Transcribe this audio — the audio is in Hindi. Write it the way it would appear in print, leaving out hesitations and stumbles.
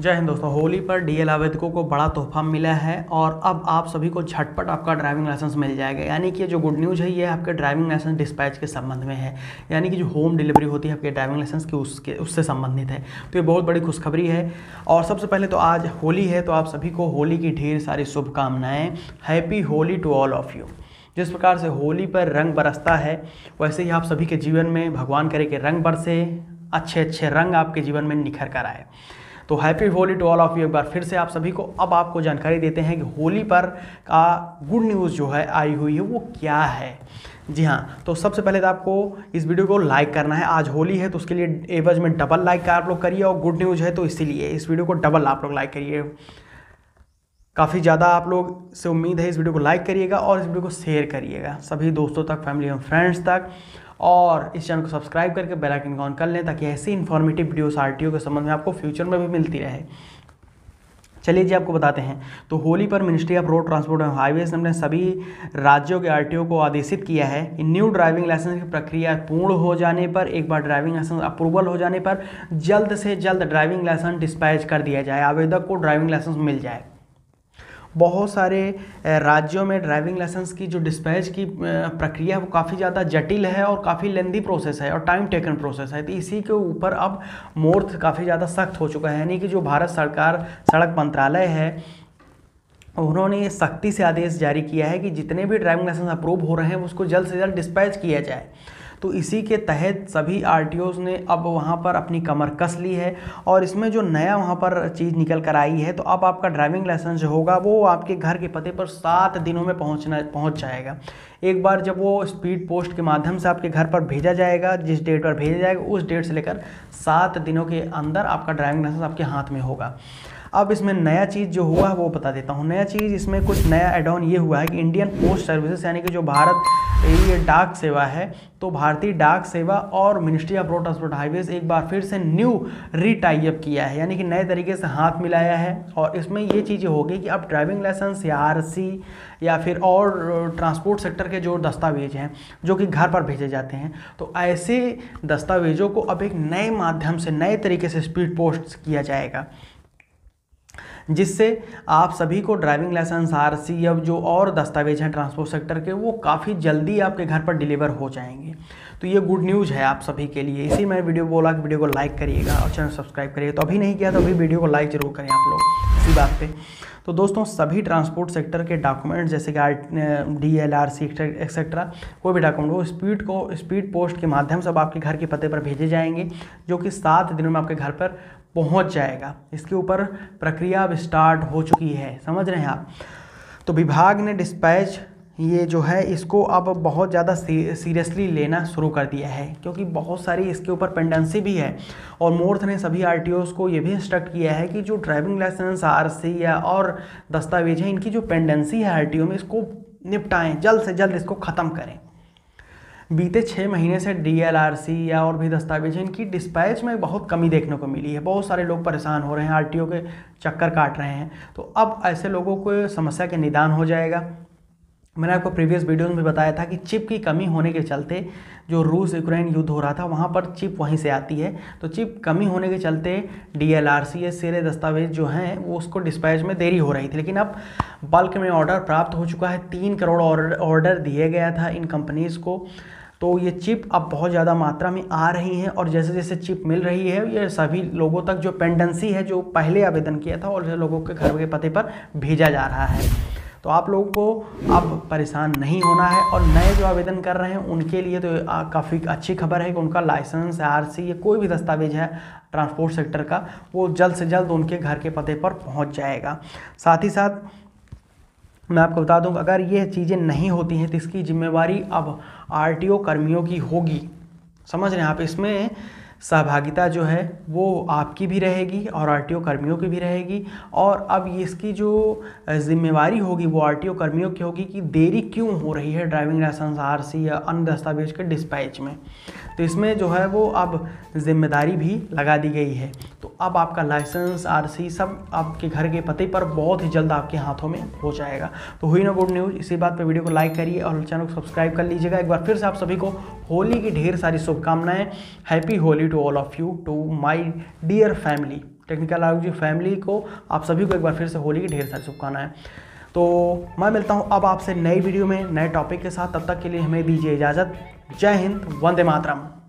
जय हिंद दोस्तों। होली पर डीएल आवेदकों को बड़ा तोहफा मिला है और अब आप सभी को झटपट आपका ड्राइविंग लाइसेंस मिल जाएगा। यानी कि जो गुड न्यूज़ है ये आपके ड्राइविंग लाइसेंस डिस्पैच के संबंध में है, यानी कि जो होम डिलीवरी होती है आपके ड्राइविंग लाइसेंस की उससे संबंधित है। तो ये बहुत बड़ी खुशखबरी है। और सबसे पहले तो आज होली है, तो आप सभी को होली की ढेर सारी शुभकामनाएँ। Happy Holi to all of you. जिस प्रकार से होली पर रंग बरसता है, वैसे ही आप सभी के जीवन में भगवान करे कि रंग बरसे, अच्छे अच्छे रंग आपके जीवन में निखर कर आए। तो happy Holi to all of you. एक बार फिर से आप सभी को अब आपको जानकारी देते हैं कि होली पर का गुड न्यूज़ जो है आई हुई है वो क्या है। जी हाँ, तो सबसे पहले तो आपको इस वीडियो को लाइक करना है। आज होली है तो उसके लिए एवज में डबल लाइक का आप लोग करिए, और गुड न्यूज़ है तो इसीलिए इस वीडियो को डबल आप लोग लाइक करिए। काफ़ी ज़्यादा आप लोग से उम्मीद है, इस वीडियो को लाइक करिएगा और इस वीडियो को शेयर करिएगा सभी दोस्तों तक, फैमिली और फ्रेंड्स तक, और इस चैनल को सब्सक्राइब करके बेल आइकन ऑन कर लें ताकि ऐसी इन्फॉर्मेटिव वीडियोस आरटीओ के संबंध में आपको फ्यूचर में भी मिलती रहे। चलिए जी, आपको बताते हैं। तो होली पर ministry of road transport and highways ने सभी राज्यों के आरटीओ को आदेशित किया है कि न्यू ड्राइविंग लाइसेंस की प्रक्रिया पूर्ण हो जाने पर, एक बार ड्राइविंग लाइसेंस अप्रूवल हो जाने पर जल्द से जल्द ड्राइविंग लाइसेंस डिस्पैच कर दिया जाए, आवेदक को ड्राइविंग लाइसेंस मिल जाए। बहुत सारे राज्यों में ड्राइविंग लाइसेंस की जो डिस्पैच की प्रक्रिया है वो काफ़ी ज़्यादा जटिल है और काफ़ी लेंदी प्रोसेस है और टाइम टेकन प्रोसेस है। तो इसी के ऊपर अब मोर्थ काफ़ी ज़्यादा सख्त हो चुका है। यानी कि जो भारत सरकार सड़क मंत्रालय है, उन्होंने ये सख्ती से आदेश जारी किया है कि जितने भी ड्राइविंग लाइसेंस अप्रूव हो रहे हैं उसको जल्द से जल्द डिस्पैच किया जाए। तो इसी के तहत सभी आरटीओज़ ने अब वहाँ पर अपनी कमर कस ली है। और इसमें जो नया वहाँ पर चीज़ निकल कर आई है, तो अब आपका ड्राइविंग लाइसेंस जो होगा वो आपके घर के पते पर 7 दिनों में पहुँच जाएगा। एक बार जब वो स्पीड पोस्ट के माध्यम से आपके घर पर भेजा जाएगा, जिस डेट पर भेजा जाएगा उस डेट से लेकर 7 दिनों के अंदर आपका ड्राइविंग लाइसेंस आपके हाथ में होगा। अब इसमें नया चीज़ जो हुआ है वो बता देता हूँ। नया चीज़ इसमें कुछ नया एड ऑन ये हुआ है कि इंडियन पोस्ट सर्विसेज, यानी कि जो भारत ये डाक सेवा है, तो भारतीय डाक सेवा और ministry of road transport highways एक बार फिर से न्यू रीटाइप किया है, यानी कि नए तरीके से हाथ मिलाया है। और इसमें ये चीज़ें होगी कि अब ड्राइविंग लाइसेंस या आरसी या फिर और ट्रांसपोर्ट सेक्टर के जो दस्तावेज हैं जो कि घर पर भेजे जाते हैं, तो ऐसे दस्तावेजों को अब एक नए माध्यम से नए तरीके से स्पीड पोस्ट किया जाएगा, जिससे आप सभी को ड्राइविंग लाइसेंस, आरसी या जो और दस्तावेज हैं ट्रांसपोर्ट सेक्टर के, वो काफ़ी जल्दी आपके घर पर डिलीवर हो जाएंगे। तो ये गुड न्यूज़ है आप सभी के लिए। इसी मैं वीडियो बोला कि वीडियो को लाइक करिएगा और चैनल सब्सक्राइब करिएगा। तो अभी नहीं किया तो अभी वीडियो को लाइक जरूर करें आप लोग इसी बात पे। तो दोस्तों, सभी ट्रांसपोर्ट सेक्टर के डॉक्यूमेंट्स जैसे कि डीएल, आरसी एक्सेट्रा, कोई भी डॉक्यूमेंट वो स्पीड पोस्ट के माध्यम से अब आपके घर के पते पर भेजे जाएंगे, जो कि 7 दिनों में आपके घर पर पहुंच जाएगा। इसके ऊपर प्रक्रिया अब स्टार्ट हो चुकी है, समझ रहे हैं आप। तो विभाग ने डिस्पैच ये जो है इसको अब बहुत ज़्यादा सीरियसली लेना शुरू कर दिया है, क्योंकि बहुत सारी इसके ऊपर पेंडेंसी भी है। और मोर्थ ने सभी आरटीओज़ को ये भी इंस्ट्रक्ट किया है कि जो ड्राइविंग लाइसेंस, आरसी या और दस्तावेज हैं, इनकी जो पेंडेंसी है आरटीओ में, इसको निपटाएं, जल्द से जल्द इसको ख़त्म करें। बीते 6 महीने से डीएल, आरसी या और भी दस्तावेज हैं, इनकी डिस्पैच में बहुत कमी देखने को मिली है। बहुत सारे लोग परेशान हो रहे हैं, आरटीओ के चक्कर काट रहे हैं। तो अब ऐसे लोगों को समस्या के निदान हो जाएगा। मैंने आपको प्रीवियस वीडियो में भी बताया था कि चिप की कमी होने के चलते, जो रूस यूक्रेन युद्ध हो रहा था वहाँ पर चिप वहीं से आती है, तो चिप कमी होने के चलते डीएल, आरसी ये सारे दस्तावेज जो हैं वो उसको डिस्पैच में देरी हो रही थी। लेकिन अब बल्क में ऑर्डर प्राप्त हो चुका है। 3 करोड़ ऑर्डर दिए गया था इन कंपनीज़ को। तो ये चिप अब बहुत ज़्यादा मात्रा में आ रही हैं, और जैसे जैसे चिप मिल रही है ये सभी लोगों तक जो पेंडेंसी है, जो पहले आवेदन किया था और जो लोगों के घर के पते पर भेजा जा रहा है। तो आप लोगों को अब परेशान नहीं होना है। और नए जो आवेदन कर रहे हैं उनके लिए तो काफ़ी अच्छी खबर है कि उनका लाइसेंस, आरसी या कोई भी दस्तावेज है ट्रांसपोर्ट सेक्टर का, वो जल्द से जल्द उनके घर के पते पर पहुंच जाएगा। साथ ही साथ मैं आपको बता दूं, अगर ये चीज़ें नहीं होती हैं तो इसकी जिम्मेवारी अब आरटीओ कर्मियों की होगी। समझ रहे हैं आप। इसमें सहभागिता जो है वो आपकी भी रहेगी और आरटीओ कर्मियों की भी रहेगी। और अब इसकी जो जिम्मेवारी होगी वो आरटीओ कर्मियों की होगी कि देरी क्यों हो रही है ड्राइविंग लाइसेंस, आरसी या अन्य दस्तावेज के डिस्पैच में। तो इसमें जो है वो अब जिम्मेदारी भी लगा दी गई है। तो अब आपका लाइसेंस, आरसी सब आपके घर के पते पर बहुत ही जल्द आपके हाथों में हो जाएगा। तो हुई ना गुड न्यूज़। इसी बात पर वीडियो को लाइक करिए और चैनल को सब्सक्राइब कर लीजिएगा। एक बार फिर से आप सभी को होली की ढेर सारी शुभकामनाएं। Happy Holi to all of you, to my dear family. Technical Alok ji family को, आप सभी को एक बार फिर से होली की ढेर सारी शुभकामनाएं। तो मैं मिलता हूं अब आपसे नई वीडियो में नए टॉपिक के साथ, तब तक के लिए हमें दीजिए इजाज़त। जय हिंद, वंदे मातरम।